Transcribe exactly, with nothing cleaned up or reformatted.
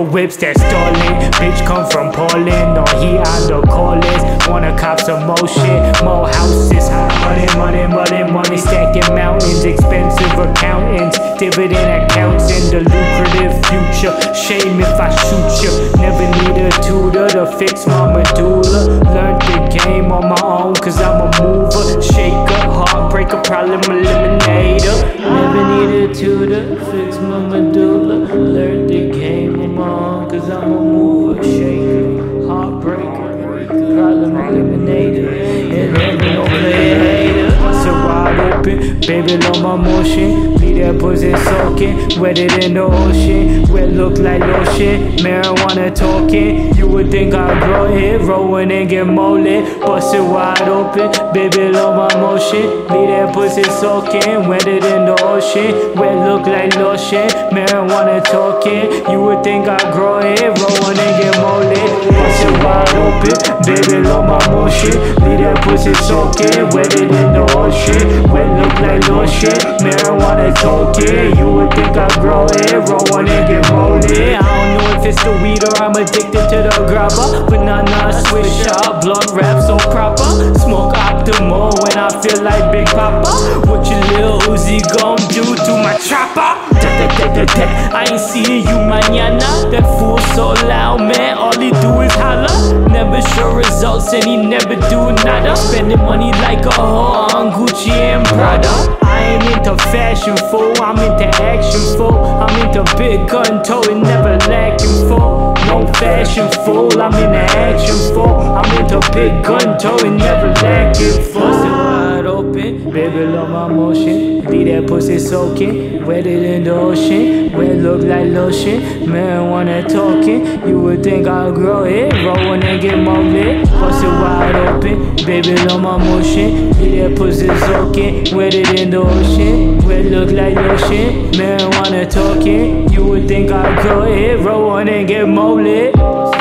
whips that's stalling. Bitch come from Portland, or he on the call list. Wanna cop some more shit, more houses. Money, money, money, money, stacking mountains. Expensive accountants, dividend accounts in the lucrative future. Shame if I shoot you. Never need a tutor to fix my medulla. Learned the game on my own, cause I'm a mover. Shaker, heartbreaker, problem eliminator. Never need a tutor to fix my medulla. Learned the game on my own, cause I'm a mover. Shaker, heartbreaker, problem eliminator. And never no play hater. So wide open, baby, love my motion. Leave that pussy soaking, wetter than the ocean. Wet look like lotion, marijuana talking. You would think I'd grow it, rolling and get molded. Bust it wide open, baby, love my motion. Leave that pussy soaking, wetter than the ocean. Wet look like lotion, marijuana talking. You would think I'd grow it, rolling and get molded. Bust it wide open, baby, love my motion. Leave that pussy soaking, wetter than the ocean. Wet look like lotion, marijuana talking. You would think I grow it, roll and get molded. I don't know if it's the weed or I'm addicted to the grabber. Banana switch up, blood rap so proper. Smoke optimal when I feel like Big Papa. What your Lil Uzi gon' do to my chopper? I ain't seeing you mañana. That fool so loud, man, all he do is holler. Never show results and he never do nada. Spending money like a whore on Gucci and Prada. I ain't into fashion, fool, I'm into action, fool. I'm into big gun towing, never lacking, fool. No fashion, fool, I'm into action, fool. I'm into big gun towing, never lacking, fool. Still wide open, baby, love my motion. Leave that pussy soaking, wetter than the ocean. Wet look like lotion, marijuana talking. You would think I'll grow it, rolling and get more lit. Bust it wide open, baby, love my motion. Leave that pussy soaking, wetter than the ocean. Wet look like lotion, marijuana talking. You would think I'd grow it, rolling and get more lit.